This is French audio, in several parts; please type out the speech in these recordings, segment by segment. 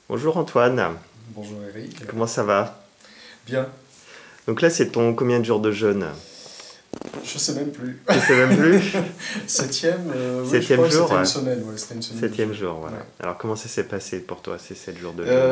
Bonjour Antoine, Bonjour Eric. comment ça va? Bien, Donc là c'est ton combien de jours de jeûne? je sais même plus. Tu sais même plus? Septième, oui, je Septième crois que jour, c'était une ouais. semaine, ouais, c'était une semaine de Septième jeûne. jour, voilà. Ouais. Alors comment ça s'est passé pour toi ces 7 jours de jeûne?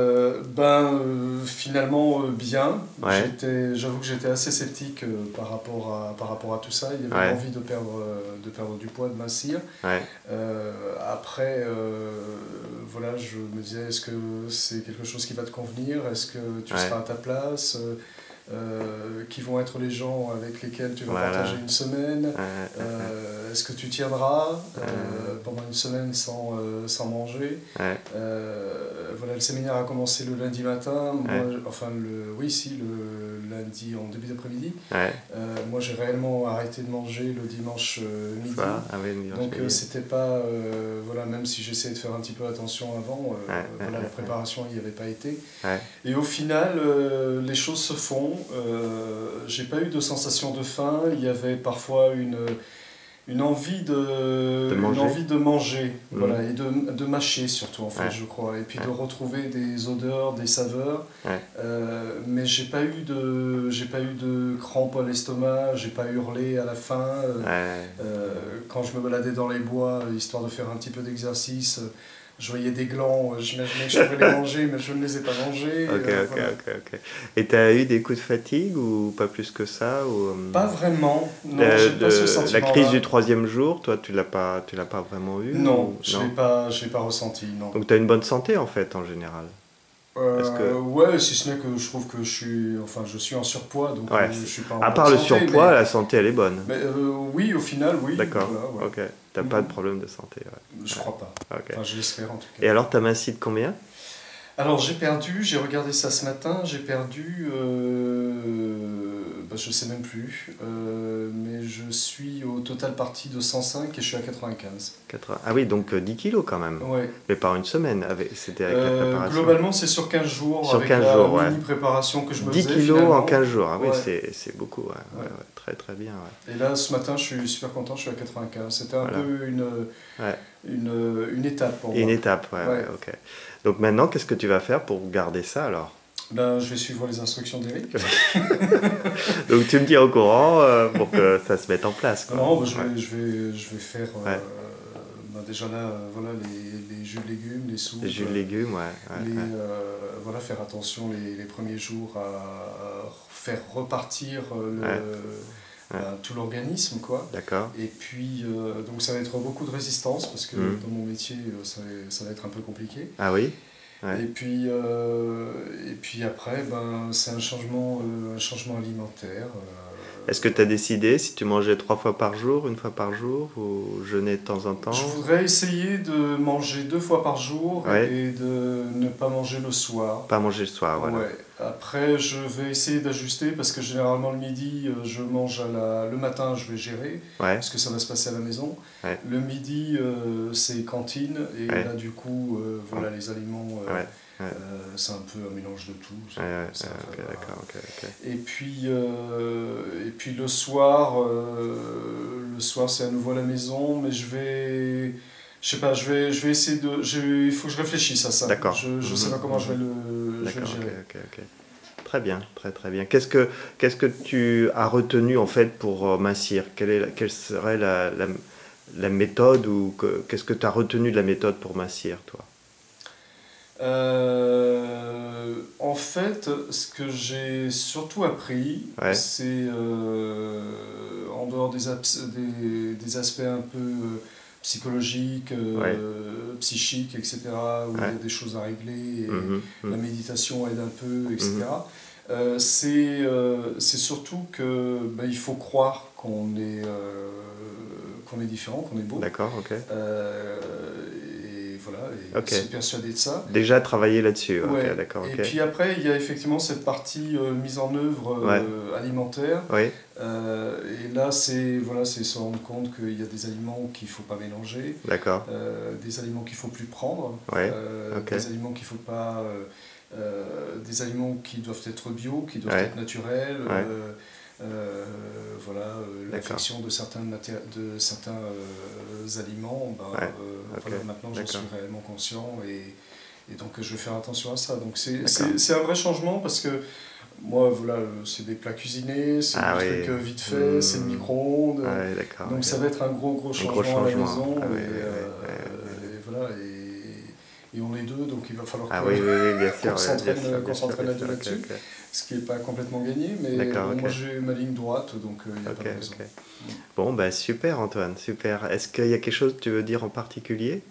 Finalement bien. Ouais, J'avoue que j'étais assez sceptique par rapport à tout ça. Il y avait ouais, l'envie de perdre du poids, de mincir. ouais, Après, voilà, je me disais, est-ce que c'est quelque chose qui va te convenir? Est-ce que tu ouais, seras à ta place? Qui vont être les gens avec lesquels tu vas partager voilà. une semaine? Est-ce que tu tiendras pendant une semaine sans manger? Ouais, Voilà, le séminaire a commencé le lundi matin, ouais, oui, si, le lundi en début d'après-midi. ouais. Moi, j'ai réellement arrêté de manger le dimanche midi. Soir, ah oui, dimanche Donc, midi. c'était pas. Voilà, même si j'essayais de faire un petit peu attention avant, voilà, la Ouais. préparation n'y avait pas été. Ouais. Et au final, les choses se font. J'ai pas eu de sensation de faim. Il y avait parfois De une manger? envie de manger, Mhm. voilà, et de mâcher surtout, en fait, Ouais, je crois. Et puis de ouais, retrouver des odeurs, des saveurs. ouais, Mais j'ai pas eu de crampes à l'estomac, j'ai pas hurlé à la fin. ouais. Quand je me baladais dans les bois, histoire de faire un petit peu d'exercice, je voyais des glands, j'imaginais que je pouvais les manger, mais je ne les ai pas mangés. Ok, ok, Voilà. ok, ok. Et t'as eu des coups de fatigue ou pas plus que ça ou, Pas vraiment, non, j'ai pas ce la crise du sentiment-là. troisième jour, toi, tu l'as pas vraiment eu Non, ou non? je l'ai pas ressenti, non. Donc tu as une bonne santé en fait en général. Parce que, Ouais, si ce n'est que je trouve que je suis en surpoids, donc ouais, je suis pas en à bonne part le santé, surpoids, la santé elle est bonne. mais oui, au final, oui, D'accord, voilà, ouais. ok. T'as pas de Mhm. problème de santé, Je ouais. crois pas. Ouais, ok. Enfin, je l'espère en tout cas. Et alors t'as minci de combien? Alors j'ai regardé ça ce matin, j'ai perdu, je sais même plus, mais je suis au total parti de 105 et je suis à 95. 80. Ah oui, donc 10 kilos quand même. Ouais. Mais pas en une semaine, c'était avec la préparation. Globalement, c'est sur 15 jours Sur avec 15 la jours, ouais. mini préparation que je me 10 faisais kilos en finalement. 15 jours, ah oui, Ouais, c'est beaucoup, ouais, ouais, ouais. ouais. Très très bien, ouais. Et là, ce matin, je suis super content, je suis à 95. C'était un Voilà, peu ouais. une étape pour Et une moi. étape, ouais, Ouais. ouais, ok. Donc maintenant, qu'est-ce que tu vas faire pour garder ça alors? Ben, je vais suivre les instructions d'Eric. Donc tu me tiens au courant pour que ça se mette en place, quoi. Non, Ouais, je vais faire ouais. déjà là, voilà, les jus de légumes, les soupes, Les jus de légumes, ouais, ouais, ouais. voilà, faire attention les premiers jours à faire repartir Ouais, ouais. tout l'organisme, quoi. D'accord. Et puis, donc ça va être beaucoup de résistance parce que Mhm. dans mon métier, ça va être un peu compliqué. Ah oui? Ouais. Et puis après, ben, c'est un changement alimentaire. Est-ce que tu as décidé si tu mangeais 3 fois par jour, une fois par jour, ou jeûner de temps en Je temps? voudrais essayer de manger 2 fois par jour Ouais, et de ne pas manger le soir. pas manger le soir, voilà. Ouais. Après, je vais essayer d'ajuster parce que généralement le midi, je mange le matin, je vais gérer Ouais, parce que ça va se passer à la maison. ouais, Le midi, c'est cantine et ouais, là, du coup, voilà, les aliments, ouais, ouais, c'est un peu un mélange de tout. ouais, ouais, Ça va ok, faire- d'accord, ok, ok. Et puis le soir c'est à nouveau à la maison, mais je sais pas, je vais essayer il faut que je réfléchisse à ça. D'accord. Je sais Mhm, pas comment mhm. je vais le D'accord, ok, gérer. ok, ok. Très bien, très très bien. Qu'est-ce que tu as retenu en fait pour mincir? Quelle serait la méthode ou qu'est-ce que tu as retenu de la méthode pour mincir, toi? En fait, ce que j'ai surtout appris, Ouais, c'est en dehors des aspects un peu psychologiques, ouais, psychiques, etc., où il y ouais. a des choses à régler et Mhm, la mhm, méditation aide un peu, mhm. etc. C'est surtout que ben, il faut croire qu'on est différent, qu'on est beau. D'accord, ok. Euh, et voilà, et Ok. se persuader de ça. Déjà travailler là-dessus, ok, Ouais. d'accord, Et ok. puis après, il y a effectivement cette partie mise en œuvre Ouais, alimentaire. oui, Et là, c'est se rendre compte qu'il y a des aliments qu'il ne faut pas mélanger, d'accord. des aliments qu'il ne faut plus prendre, Ouais, ok. des aliments qu'il faut pas, des aliments qui doivent être bio, qui doivent Ouais, être naturels. ouais, Voilà, d'accord. l'affection de certains aliments, ben, Ouais, ok, voilà, maintenant j'en suis d'accord. réellement conscient et donc je vais faire attention à ça. Donc D'accord. c'est un vrai changement parce que moi, voilà, c'est des plats cuisinés, c'est Ah des oui. trucs vite fait, c'est le micro-ondes. Ah ouais, d'accord. Donc Ok. ça va être un gros Un changement gros à la changement. maison. Ah oui, Et, oui, oui, oui. et voilà, et on est deux, donc il va falloir Ah oui, oui, oui, bien sûr, qu'on ouais, bien sûr, s'entraîne bien sûr, à bien deux sûr, ok, là-dessus, ok. ce qui n'est pas complètement gagné, mais D'accord, bon, ok. moi j'ai ma ligne droite, donc il n'y a Ok, pas de raison. ok. Bon, bah super Antoine, super. Est-ce qu'il y a quelque chose que tu veux dire en particulier?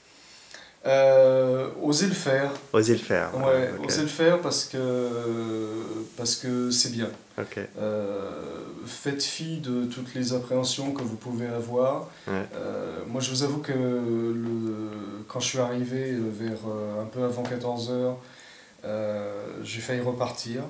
Oser le faire. Oser le faire. Ouais, Ok, oser le faire parce que c'est bien. ok. Faites fi de toutes les appréhensions que vous pouvez avoir. Ouais, Moi, je vous avoue que quand je suis arrivé vers un peu avant 14 heures, j'ai failli repartir.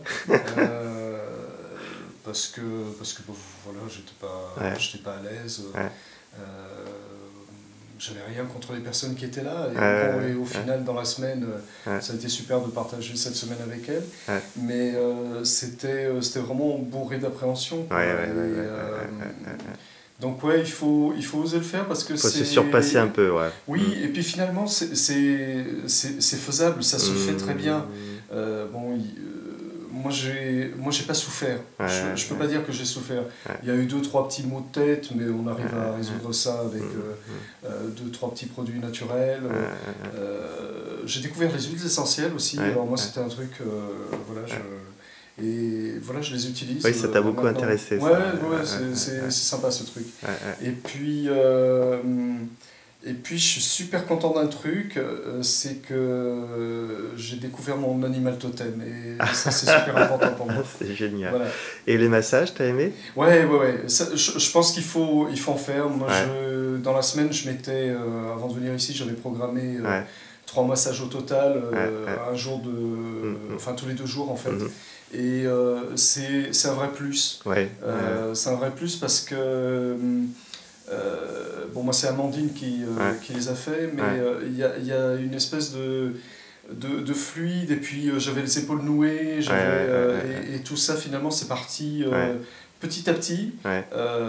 Parce que bon, voilà, ouais, j'étais pas à l'aise. ouais, Euh, J'avais rien contre les personnes qui étaient là. Et au ouais, final, dans la semaine, ouais, ça a été super de partager cette semaine avec elle. ouais, Mais c'était vraiment bourré d'appréhension, ouais, quoi. ouais, Et, ouais, ouais, ouais. donc ouais, il faut oser le faire parce que Faut se c'est... surpasser un peu, ouais. Oui, et puis finalement, c'est faisable, ça se fait très bien. Hmm. Bon, moi, j'ai pas souffert. Ouais, Je peux ouais, pas dire que j'ai souffert. ouais, Il y a eu 2, 3 petits maux de tête, mais on ouais, arrive à résoudre ça avec hmm, 2, 3 petits produits naturels. ouais, J'ai découvert les huiles essentielles aussi. ouais, Alors moi, ouais, c'était un truc, voilà, ouais. et voilà, je les utilise Oui, ça t'a beaucoup maintenant. intéressé, Ouais, ça. ouais, Ouais, c'est sympa ce truc. ouais, ouais. Et puis je suis super content d'un truc, c'est que j'ai découvert mon animal totem et ça c'est super important pour moi. C'est génial. Voilà. Et les massages, t'as aimé? Ouais. Je pense il faut en faire. Moi, Ouais, dans la semaine, je m'étais, avant de venir ici, j'avais programmé ouais, 3 massages au total, ouais. un jour Mhm, enfin tous les 2 jours en fait. mhm. Et c'est un vrai plus. Ouais, C'est un vrai plus parce que bon, moi c'est Amandine ouais, qui les a fait, mais ouais, il y a une espèce de fluide, et puis j'avais les épaules nouées, ouais, ouais, et tout ça finalement c'est parti ouais, petit à petit, ouais.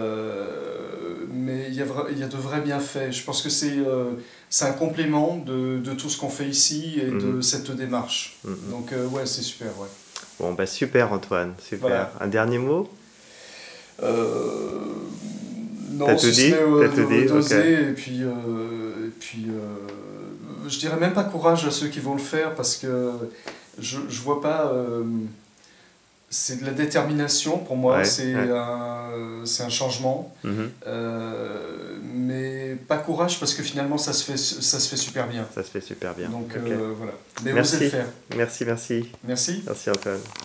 mais il y a de vrais bienfaits. Je pense que c'est un complément de tout ce qu'on fait ici et de Mhm, cette démarche. mhm. Donc ouais, c'est super, ouais. Bon, bah super Antoine, super. Voilà. Un dernier mot? Euh, T'as non, tout si ce dit? n'est T'as tout dit? Ok. d'oser, et puis je dirais même pas courage à ceux qui vont le faire parce que je vois pas. C'est de la détermination pour moi, Ouais, ouais. c'est un changement, Mhm. mais pas courage parce que finalement ça se fait super bien. Ça se fait super bien. Donc Ok. voilà. Mais osez le Merci. faire. Merci, merci. Merci. Merci Antoine.